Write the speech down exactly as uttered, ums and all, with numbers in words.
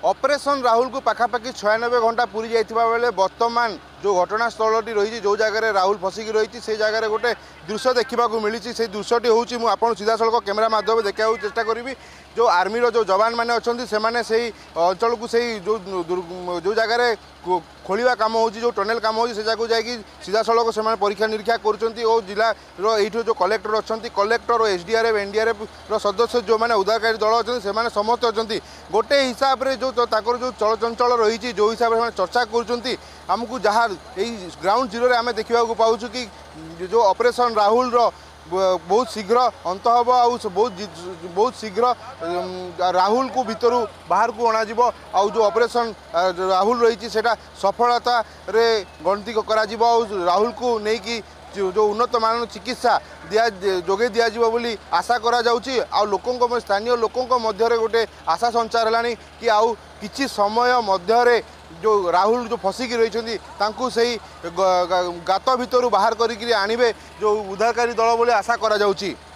Operation Rahul को पाखापाखि छयानबे घंटा पूरी जाइथिबा बेले वर्तमान जो घटनास्थल रही जो जगह राहुल फसिक रही से जगह गोटे दृश्य देखा मिली से दृश्यटी हूँ मुझे सीधा सड़क कैमेरा माध्यम देखा चेष्टा करी जो आर्मीर जो जवान मैंने अच्छा से अंचल को से जो जो जगह खोलिया काम हो जो टनेल काम हो जगह जाकि सीधा सड़क से परीक्षा निरीक्षा कर जिलार यू जो कलेक्टर अच्छा कलेक्टर और एसडीआरएफ एनडीआरएफ सदस्य जो मैंने उद्धारकारी दल अच्छा से समस्त अच्छा गोटे हिसाब से जो ताकर जो चलचंचल रही जो हिसाब से चर्चा कर आमको जहाँ ग्राउंड जीरो आम देखा पाऊँ कि जो ऑपरेशन राहुल रो बहुत शीघ्र अंत हम आउ बहुत बहुत शीघ्र राहुल को भितर बाहर को अणाजी आउ जो ऑपरेशन राहुल रही सफलता रे गणति करा राहुल को लेकिन जो उन्नत मान चिकित्सा दिया जोगे दिज्व बोली आशा करा जाउची आ लोकों स्थानीय लोकों मध्य गोटे आशा संचार है कि आउ किछि समय मध्य जो राहुल जो फसिकी रही से गात भितर बाहर करी आणवे जो उद्धारकारी दल बोली आशा करा जाउची।